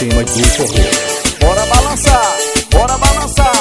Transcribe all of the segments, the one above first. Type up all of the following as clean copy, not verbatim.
sistema do forró. Bora balançar, bora balançar.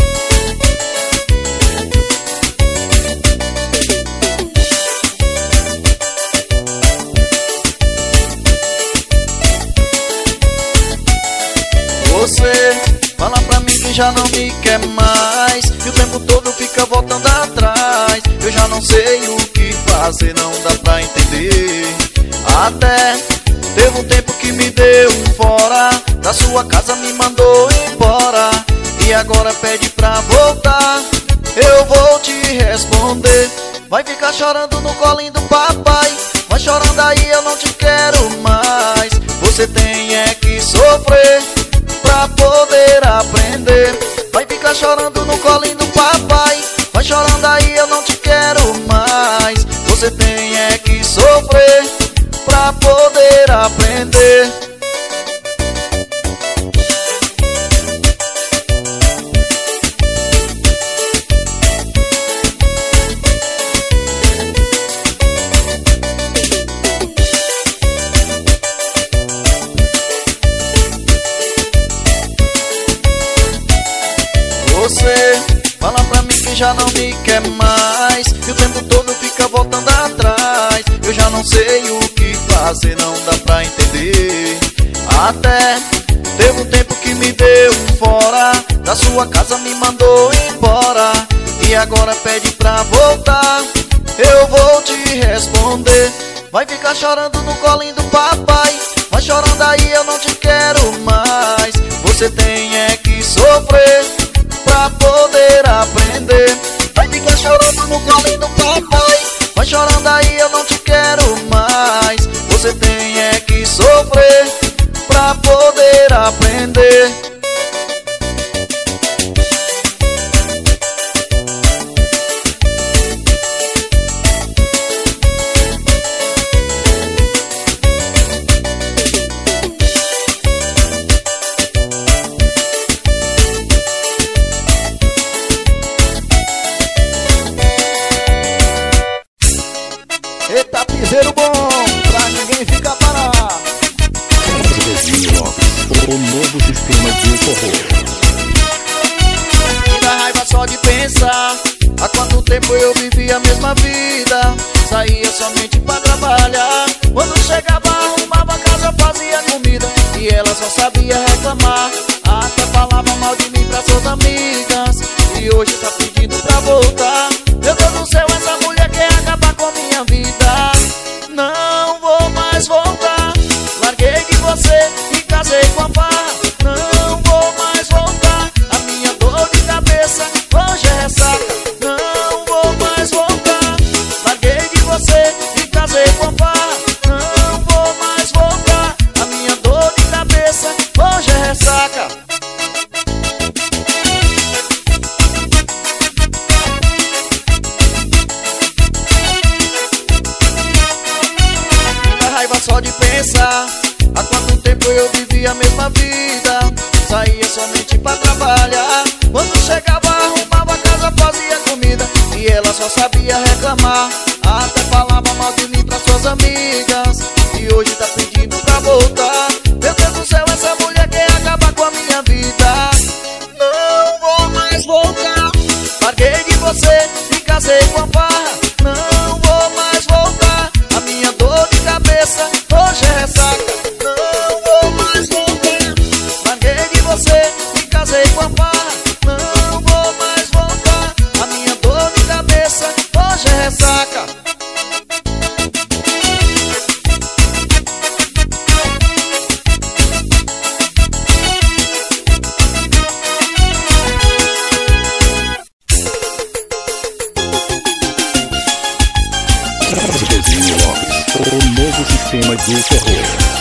Você fala pra mim que já não me quer mais, e o tempo todo fica voltando atrás. Eu já não sei o que fazer, não dá pra entender. Até teve um tempo que me deu fora da sua casa, me mandou embora, e agora pede pra voltar. Eu vou te responder. Vai ficar chorando no colinho do papai, vai chorando aí, eu não te quero mais. Você tem é que sofrer pra poder aprender. Vai ficar chorando no colinho do papai, vai chorando aí, eu não te quero mais. Você tem é que sofrer pra poder aprender. Você fala pra mim que já não me quer mais, e o tempo todo fica voltando atrás. Eu já não sei o que fazer, não dá pra entender. Até teve um tempo que me deu fora da sua casa, me mandou embora, e agora pede pra voltar. Eu vou te responder. Vai ficar chorando no colinho do papai, vai chorando aí, eu não te quero mais. Você tem é que sofrer pra poder aprender. Vai ficar chorando no colinho do papai, vai chorando aí, eu não te quero mais. Você tem é que sofrer pra poder aprender. Eita, piseiro bom, pra ninguém ficar parado. O novo sistema do forró. Me dá raiva só de pensar, há quanto tempo eu vivi a mesma vida. Saía somente pra trabalhar, quando chegava arrumava a casa, fazia comida, e ela só sabia reclamar. Até falava mal de mim pra suas amigas, e hoje tá pedindo pra voltar. Meu Deus do céu, essa mulher quer acabar com a minha vida. Não vou mais voltar, larguei de você e casei com a farra. Não vou mais voltar, a minha dor de cabeça hoje é ressaca. Não vou mais voltar, larguei de você e casei com a farra. Não vou mais voltar, a minha dor de cabeça hoje é ressaca. Só de pensar, há quanto tempo eu vivi a mesma vida. Saía somente pra trabalhar, quando chegava arrumava a casa, fazia comida, e ela só sabia reclamar. Até falava mal de mim pra suas amigas, e hoje tá pedindo pra voltar. Meu Deus do céu, essa mulher quer acabar com a minha vida. Não vou mais voltar, larguei de você e casei com a farra. Não vou mais voltar, a minha dor de cabeça hoje é ressaca. Não vou mais voltar, larguei de você e casei com a farra. Não vou mais voltar, a minha dor de cabeça hoje é ressaca. O novo sistema do forró.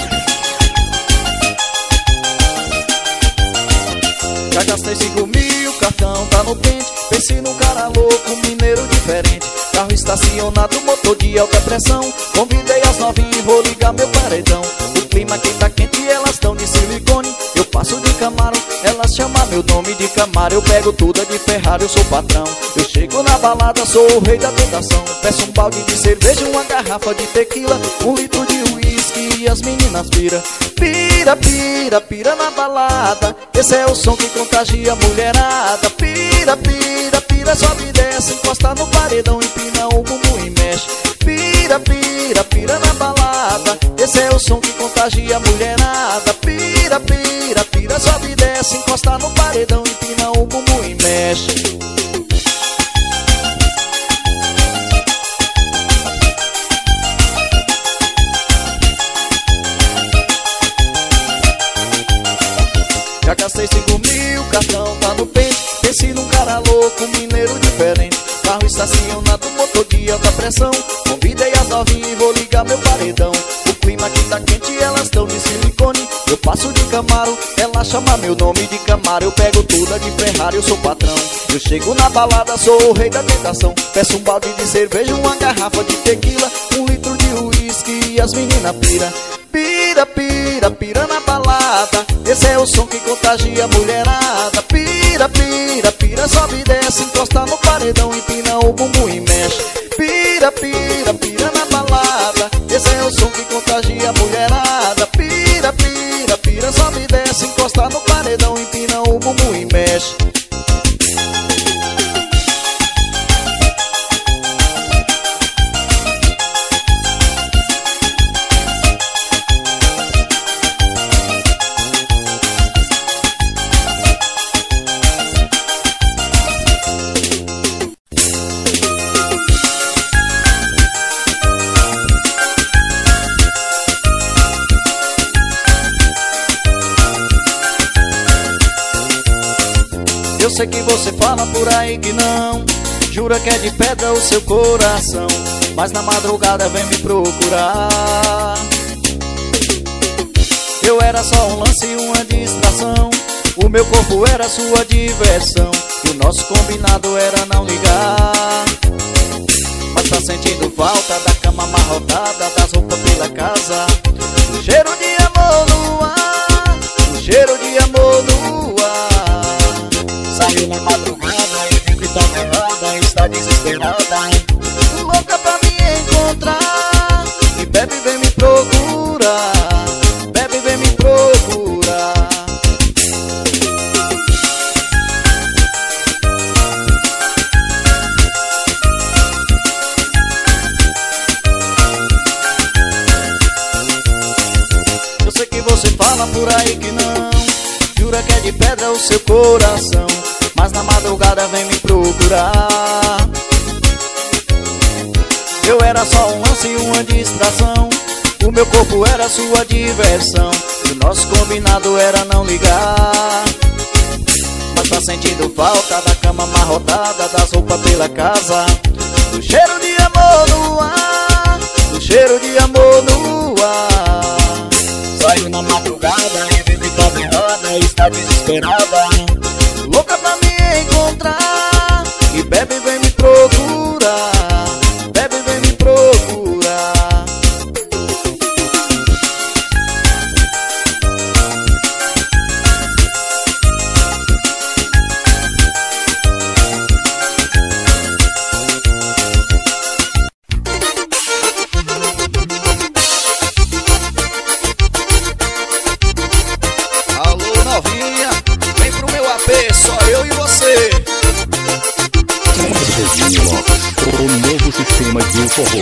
Já gastei 5 mil, cartão tá no pente. Pensei num cara louco, mineiro diferente. Carro estacionado, motor de alta pressão. Convidei as novinhas, vou ligar meu paredão. O clima aqui tá quente e elas tão de silicone. Eu passo de Camaro, elas ela chama meu nome de Camaro. Eu pego tudo de Ferrari, eu sou patrão. Eu chego na balada, sou o rei da tentação. Peço um balde de cerveja, uma garrafa de tequila, 1 litro de uísque e as meninas pira. Pira, pira, pira na balada. Esse é o som que contagia a mulherada. Pira, pira, pira, sobe e desce, encosta no paredão, empina o bumbum e mexe. Pira, pira, pira na balada. Esse é o som que contagia a mulherada. Pira, pira, pira, sobe e desce, encosta no paredão, empina o bumbum e mexe. Já gastei 5 mil, cartão tá no pente. Pense num cara louco, mineiro diferente. Carro estacionado, motor de alta pressão. Convidei as novinhas e vou ligar meu paredão. O clima aqui tá quente, elas tão de silicone. Eu passo de Camaro, ela chama meu nome de Camaro. Eu pego tudo de Ferrari, eu sou patrão. Eu chego na balada, sou o rei da tentação. Peço um balde de cerveja, uma garrafa de tequila, 1 litro de uísque e as meninas pira. Pira, pira, pira na balada. Esse é o som que contagia a mulherada. Pira, pira, pira, sobe e desce, encosta no paredão, empina o bumbum e mexe. Pira, pira, pira na balada. Esse é o som que contagia a mulherada. Pira, pira, pira, sobe e desce, encosta no paredão, empina o bumbum e mexe. Eu sei que você fala por aí que não, jura que é de pedra o seu coração, mas na madrugada vem me procurar. Eu era só um lance e uma distração, o meu corpo era sua diversão, e o nosso combinado era não ligar. Mas tá sentindo falta da cama amarrotada, das roupas pela casa, o cheiro de amor no ar, o cheiro de amor no ar. Saiu na madrugada e viu que tá errada, está desesperada, louca pra me encontrar. E bebe, vem me procurar, bebe, vem me procurar. Eu sei que você fala por aí que não, jura que é de pedra o seu coração, mas na madrugada vem me procurar. Eu era só um lance e uma distração, o meu corpo era sua diversão, e o nosso combinado era não ligar. Mas tá sentindo falta da cama amarrotada, das roupas pela casa, do cheiro de amor no ar, do cheiro de amor no ar. Saiu na madrugada e viu que tava errada, está desesperada, louca pra me encontrar. E bebe, vem me procurar, bebe, vem me procurar. Alô, novinha, vem pro meu AP, só eu e você. O novo sistema de forró.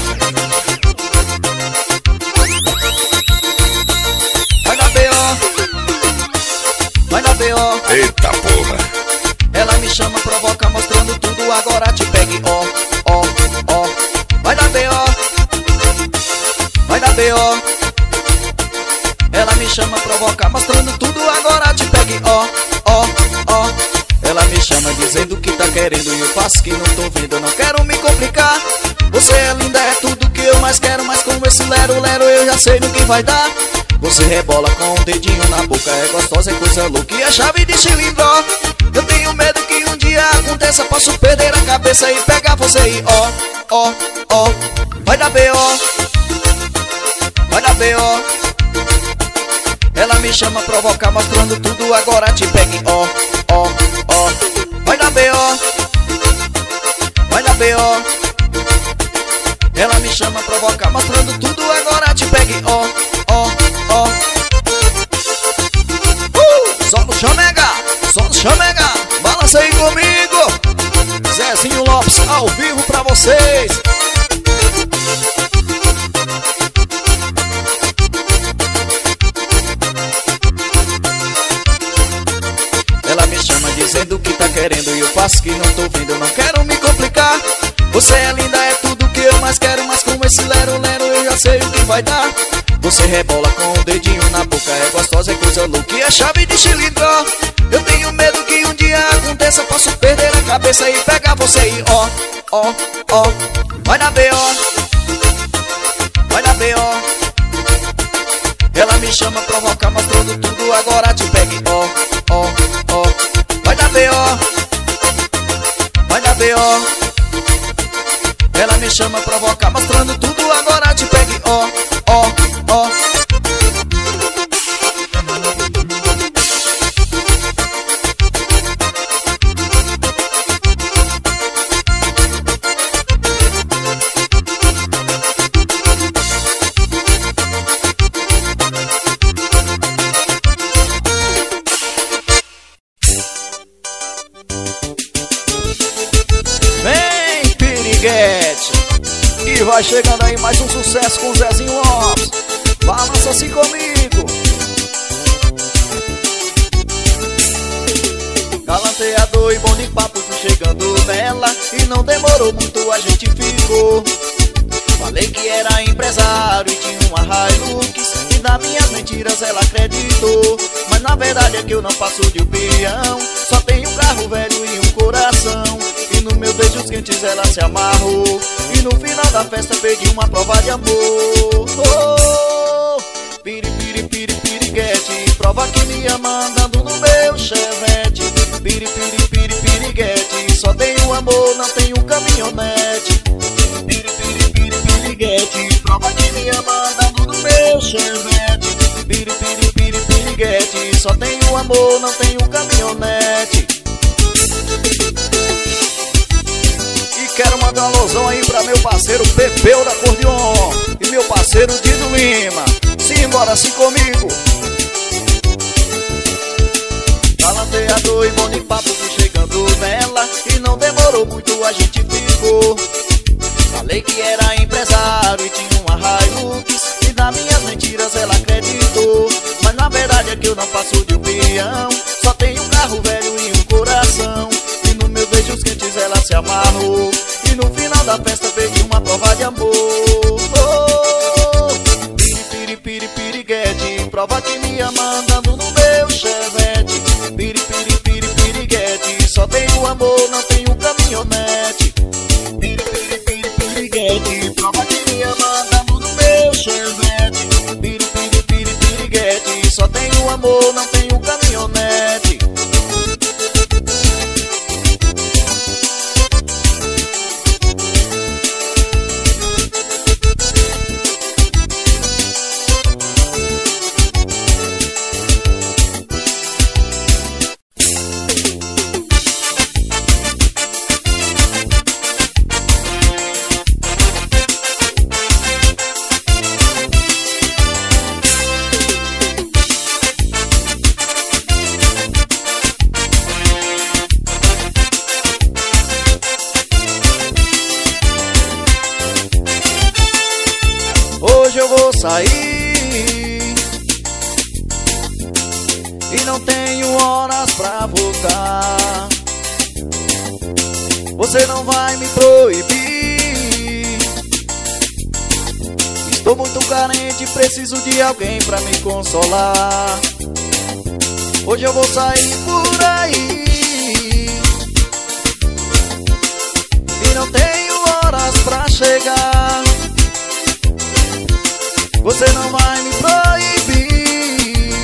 Vai dar B.O., vai dar B.O. Eita porra. Ela me chama, provoca, mostrando tudo, agora te pegue, ó, ó, ó. Vai dar B.O., vai dar B.O. Ela me chama, provoca, mostrando tudo, agora te pegue, ó, ó, ó. Ela me chama dizendo que tá querendo e eu faço que não tô vendo, eu não quero me complicar. Você é linda, é tudo que eu mais quero, mas com esse lero-lero eu já sei no que vai dar. Você rebola com o dedinho na boca, é gostosa, é coisa louca e é chave de cilindro. Eu tenho medo que um dia aconteça, posso perder a cabeça e pegar você e ó, ó, ó. Vai dar B.O., vai dar B.O. Ela me chama provocar, mostrando tudo, agora te pegue, ó, ó, ó. Vai dar B.O., vai dar B.O. Ela me chama provocar, mostrando tudo, agora te pegue, ó, ó, ó. Só no chamega, só no chamega. Balança aí comigo. Zezinho Lopes ao vivo pra vocês. Ela me chama dizendo que tá querendo e eu faço que não tô vendo, eu não quero me complicar. Você é linda, é tudo que eu mais quero, mas com esse lero-lero eu já sei o que vai dar. Você rebola com o dedinho na boca, é gostosa, é coisa louca e é chave de xilindró. Eu tenho medo que um dia aconteça, posso perder a cabeça e pegar você e ó, ó, ó. Vai dar B.O., vai dar B.O. Ela me chama provocar, mostrando tudo, agora te pegue, ó, ó, ó. Vai dar B.O., vai dar B.O. Ela me chama provocar, mostrando tudo, agora te pegue, ó, ó, ó. E vai chegando aí mais um sucesso com o Zezinho Lopes. Balança assim comigo. Galanteador e bom de papo, fui chegando nela e não demorou muito, a gente ficou. Falei que era empresário e tinha uma Hilux, e das minhas mentiras ela acreditou. Mas na verdade é que eu não passo de um peão, só tenho um carro velho e um coração. E nos meus beijos quentes ela se amarrou, e no final da festa pedi uma prova de amor. Oh, piri, piri, piri, piriguete, prova que me ama andando no meu Chevette. Piri, piri, piri, piriguete, só tenho amor, não tenho caminhonete. Piri, piri, piri, piriguete, prova que me ama andando no meu Chevette. Piri, piri, piri, piriguete, só tenho amor, não tenho caminhonete. Quero mandar um alôzão aí pra meu parceiro Pepeu da Acordeon e meu parceiro Dido Lima. Simbora assim comigo. Galanteador e bom de papo, fui chegando nela e não demorou muito, a gente ficou. Falei que era empresário e tinha uma Hilux, e das minhas mentiras ela acreditou. Mas na verdade é que eu não passo de um peão, só tenho um carro velho e um coração. E nos meus beijos quentes ela se amarrou, e no final da festa pedi uma prova de amor. Oh, piri, piri, piri, piriguete, prova que me ama andando no meu Chevette. Piri, piri, piri, piriguete, só tenho amor, não tenho caminhonete. Piri, piri, piri, piriguete, prova que me ama andando no meu Chevette. Piri, piri, piri, piriguete, só tenho amor, não tenho caminhonete. Hoje eu vou sair e não tenho horas pra voltar. Você não vai me proibir. Estou muito carente, preciso de alguém pra me consolar. Hoje eu vou sair por aí e não tenho horas pra chegar. Você não vai me proibir.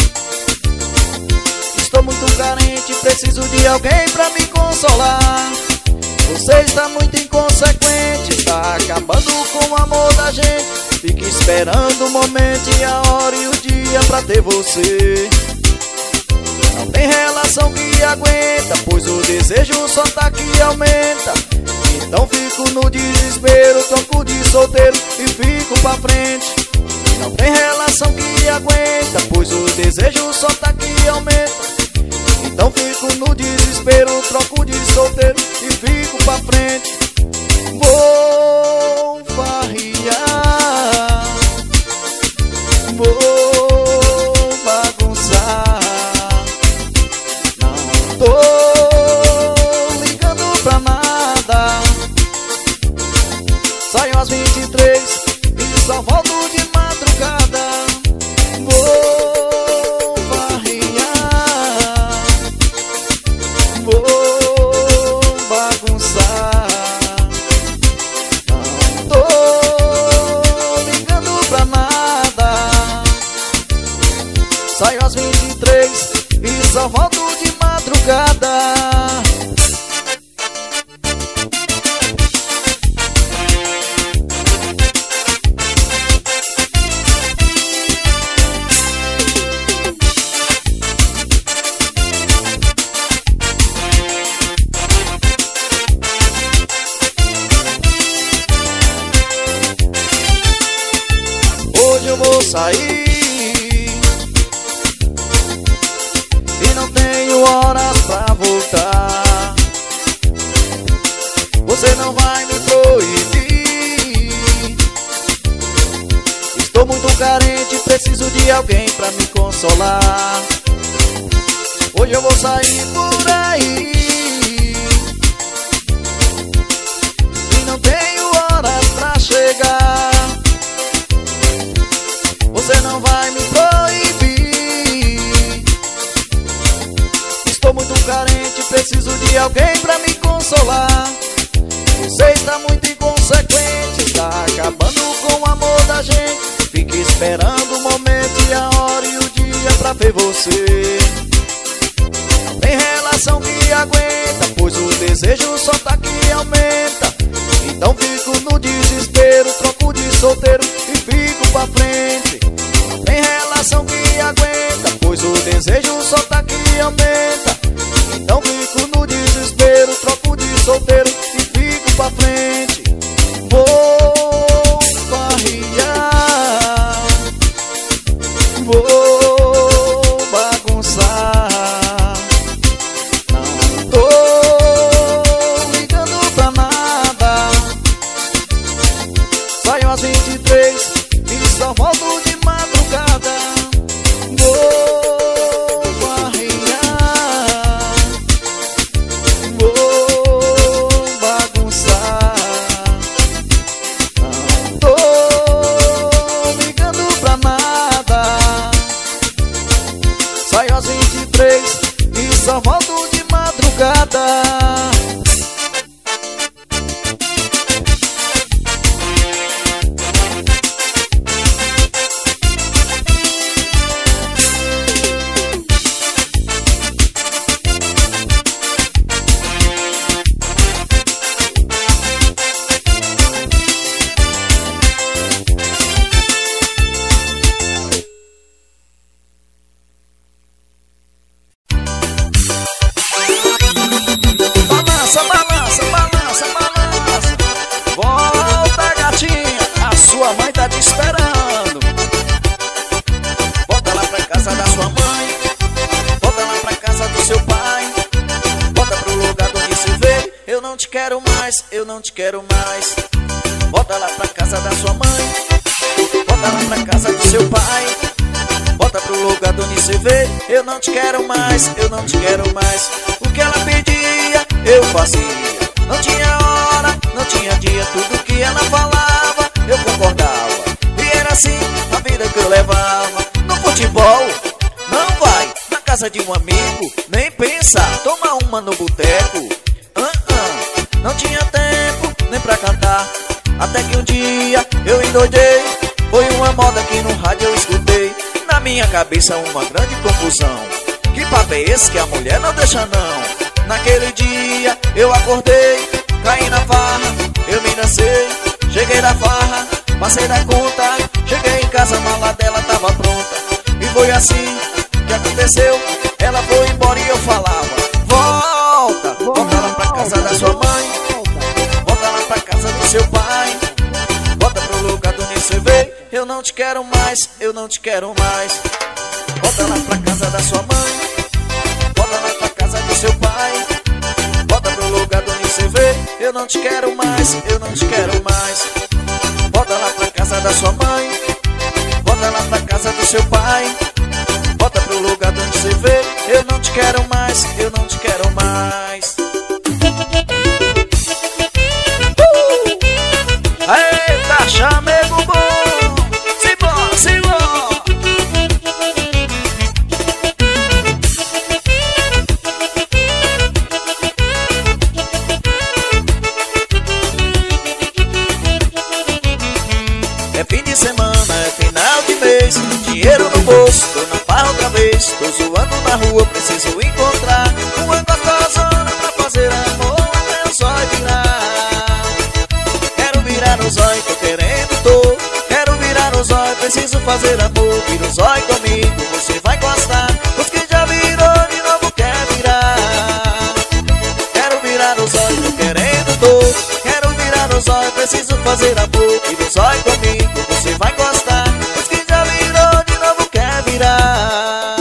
Estou muito carente, preciso de alguém pra me consolar. Você está muito inconsequente, está acabando com o amor da gente. fica esperando o momento e a hora e o dia pra ter você. Não tem relação que aguenta, pois o desejo só tá que aumenta. Então fico no desespero, troco de solteiro e fico pra frente. Não tem relação que aguenta, pois o desejo só tá que aumenta. Então fico no desespero, troco de solteiro e fico pra frente. Vou farriar, vou bagunçar. Não tô ligando pra nada. Saio às 23 e só volto de madrugada. Vou farriar, vou bagunçar. Não tô ligando pra nada. Saio às 23 e só volto de madrugada. Hoje eu vou sair e não tenho horas pra voltar. Você não vai me proibir. Estou muito carente, preciso de alguém pra me consolar. Hoje eu vou sair por aí e não tenho horas pra chegar. Você não vai me proibir. Estou muito carente, preciso de alguém pra me consolar. Você está muito inconsequente, está acabando com o amor da gente. Fique esperando o momento e a hora e o dia pra ver você. Não tem relação que aguenta, pois o desejo só tá que aumenta. Então fico no desespero, troco de solteiro e fico pra frente. Não tem relação que aguenta, pois o desejo só tá que aumenta. Então fico no desespero, troco de solteiro e fico pra frente. Vou farriar, vou bagunçar. Não tô ligando pra nada. Saio às 23 e só volto de madrugada. Vou farriar, vou bagunçar. Não tô ligando pra nada. Saio às 23 e só volto de madrugada. Balança, balança, balança, balança. Volta, gatinha, a sua mãe tá te esperando. Volta lá pra casa da sua mãe, volta lá pra casa do seu pai. Volta pro lugar onde se vê. Eu não te quero mais, eu não te quero mais. Volta lá pra casa da sua mãe, volta lá pra casa do seu pai. Volta pro lugar onde se vê. Eu não te quero mais, eu não te quero mais. O que ela pedia, eu fazia. Não tinha hora, não tinha dia. Tudo que ela falava, eu concordava. E era assim a vida que eu levava. No futebol, não vai. Na casa de um amigo, nem pensar. Tomar uma no boteco. Não tinha tempo nem pra cantar. Até que um dia eu endoidei. Foi uma moda que no rádio eu escutei. Na minha cabeça uma grande confusão. Que papo é esse que a mulher não deixa não? Naquele dia eu acordei, caí na farra, eu me dancei. Cheguei da farra, passei da conta. Cheguei em casa, a mala dela tava pronta. E foi assim que aconteceu. Ela foi embora e eu falava: volta, volta lá pra casa da sua mãe, volta lá pra casa do seu pai, volta pro lugar de onde você veio. Eu não te quero mais, eu não te quero mais. Volta lá pra casa da sua mãe, volta lá pra casa do seu pai, volta pro lugar de onde você veio. Eu não te quero mais, eu não te quero mais. Volta lá pra casa da sua mãe, volta lá pra casa do seu pai, volta pro lugar de onde você veio. Eu não te quero mais, eu não te quero mais. Eita, chamego bom, simbora, simbora. É fim de semana, é final de mês, dinheiro no bolso, tô na farra outra vez. Tô zoando na rua, preciso encontrar uma gostosona pra fazer amor até o zóio virar. Quero virar no zóio, tô querendo, tô. Quero virar no zóio, preciso fazer amor. Vira o zóio comigo, você vai gostar. Os que já virou, de novo quer virar. Quero virar no zóio, tô querendo, tô. Quero virar no zóio, preciso fazer amor. Vira o zóio comigo, você vai gostar. Os que já virou, de novo quer virar.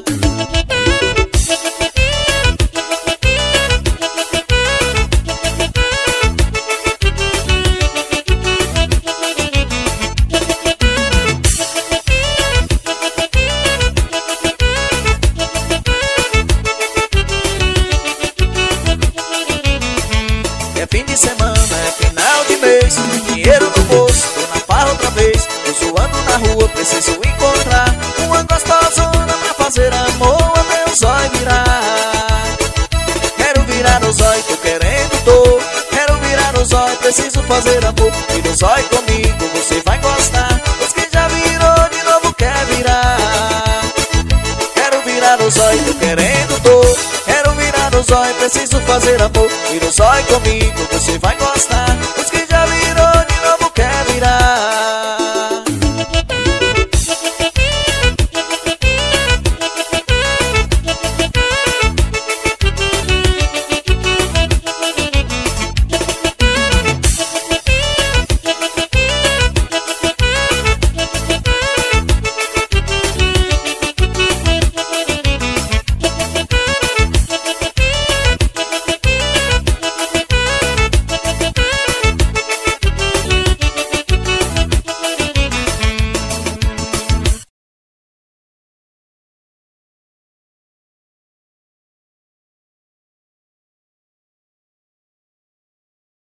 É fim de semana, é final de mês, dinheiro no bolso, tô na farra outra vez. Tô zoando na rua, preciso encontrar uma gostosona pra fazer amor até o zóio virar. Quero virar no zóio, tô querendo, tô. Quero virar no zóio, preciso fazer amor. Vira o zóio comigo, você vai gostar. Os que já virou, de novo quer virar. Quero virar no zóio, tô querendo, tô. Quero virar no zóio, preciso fazer amor. Vira o zóio comigo, você vai gostar.